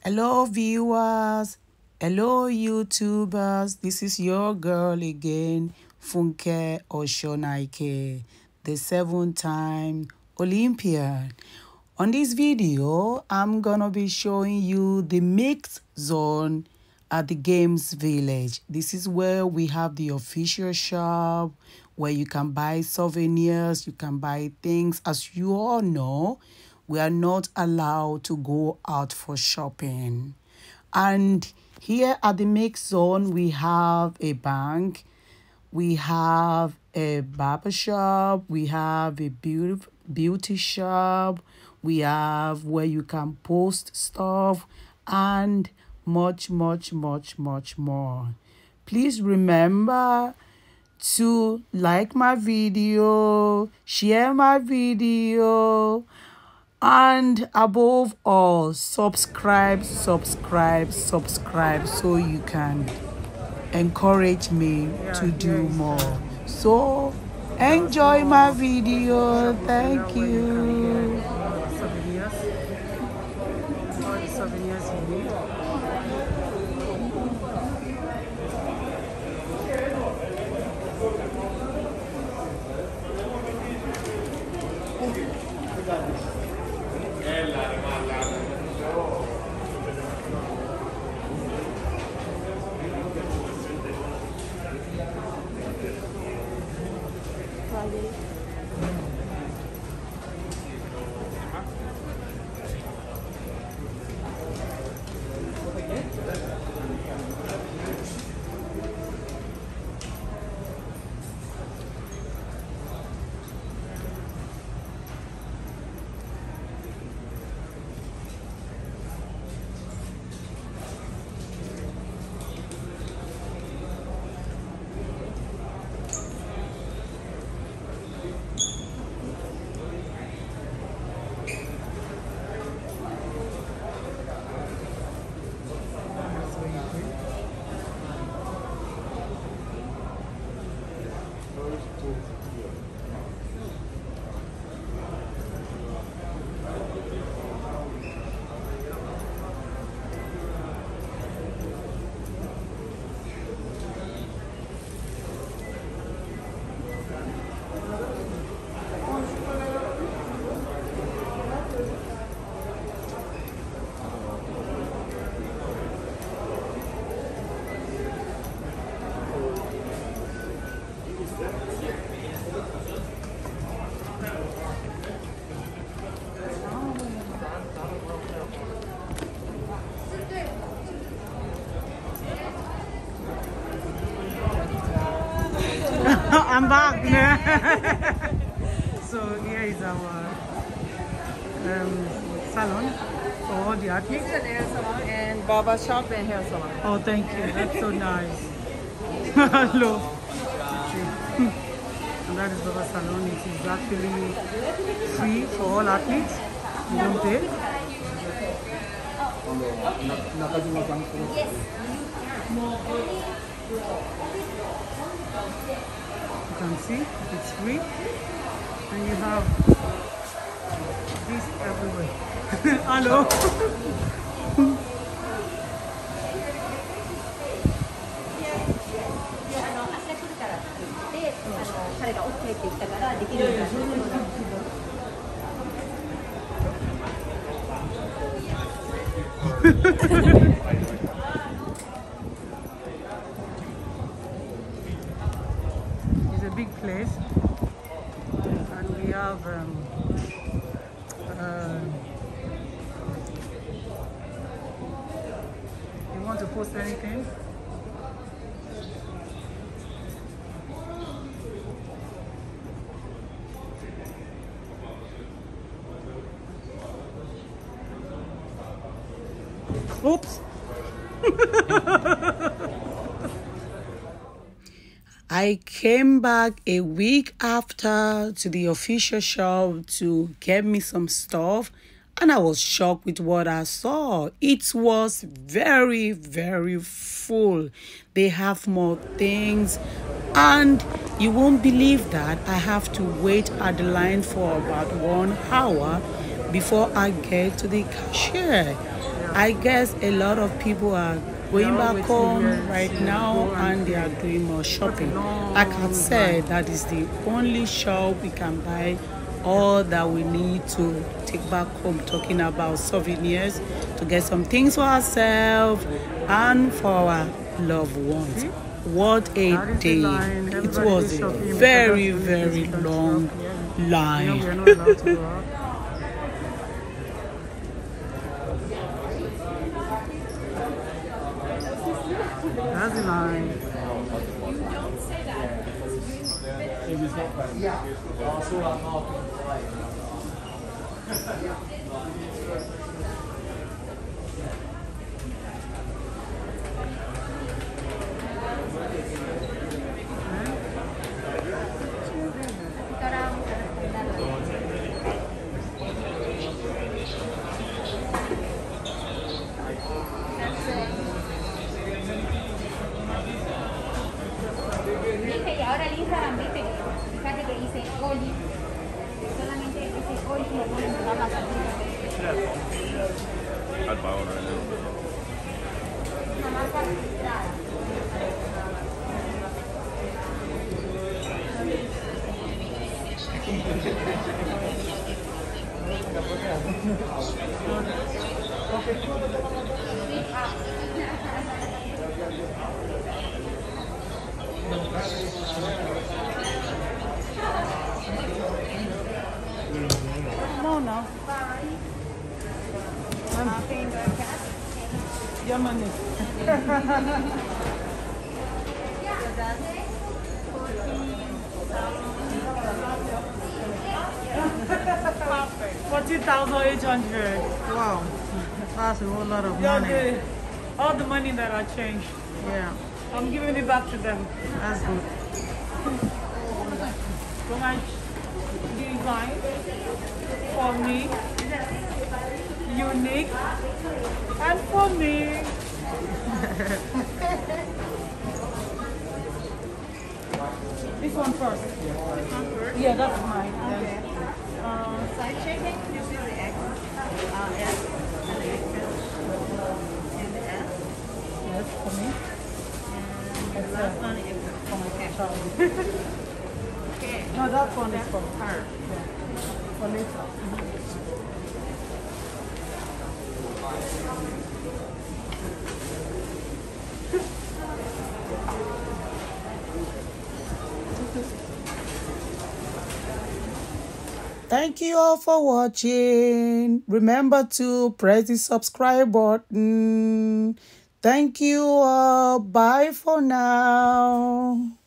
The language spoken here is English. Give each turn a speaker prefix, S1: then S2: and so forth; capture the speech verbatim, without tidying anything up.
S1: Hello viewers, hello YouTubers, this is your girl again, Funke Oshonaike, the seven-time Olympian. On this video, I'm gonna be showing you the mixed zone at the Games Village. This is where we have the official shop, where you can buy souvenirs, you can buy things. As you all know, we are not allowed to go out for shopping. And here at the mix zone, we have a bank, we have a barber shop, we have a beauty, beauty shop, we have where you can post stuff, and much, much, much, much more. Please remember to like my video, share my video, and above all, subscribe, subscribe, subscribe so you can encourage me to do more. So enjoy my video. Thank you.
S2: Souvenirs. All the souvenirs you need. I'm back. So here is our um, salon for all the athletes.
S3: It's a nail salon and barber shop and hair salon.
S2: Oh, thank you. That's so nice. Hello. And that is Baba Salon. It is actually free for all athletes. You don't pay. You can see it's free, and you have this everywhere. Hello. It's a big place, and we have um, uh, you want to post anything? Oops.
S1: I came back a week after to the official shop to get me some stuff, and I was shocked with what I saw. It was very, very full. They have more things, and you won't believe that I have to wait at the line for about one hour before I get to the cashier. I guess a lot of people are going back home right now and they are doing more shopping. Like I said, that is the only shop we can buy all that we need to take back home, talking about souvenirs, to get some things for ourselves and for our loved ones. What a day. It was a very, very long line.
S2: That's the line.
S4: Y ahora el Instagram, viste, fíjate que dice Oli, solamente ese Oli lo pueden mandar las facturas.
S5: Al pago, no.
S4: Una marca registrada.
S2: No, no.
S4: I'm paying by cash.
S2: Your money. Forty thousand eight hundred. Wow, that's a whole lot of money. The, all the money that I changed. Yeah, I'm giving it back to them. That's good. So much design for me, unique, and for me. This one first. This one first? Yeah, that's mine. Okay. Uh,
S3: Side checking, this is the X, uh, S, and the X L, and the S,
S2: yes, for me.
S3: and the last one is for my cat. Okay.
S2: No, that one is for
S3: Her.
S2: for later.
S1: Thank you all for watching. Remember to press the subscribe button. Thank you all. Bye for now.